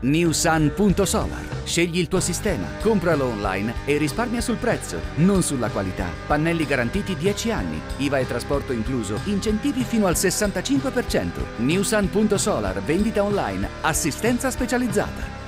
newsun.solar. Scegli il tuo sistema, compralo online e risparmia sul prezzo, non sulla qualità. Pannelli garantiti 10 anni, IVA e trasporto incluso, incentivi fino al 65%. newsun.solar, vendita online, assistenza specializzata.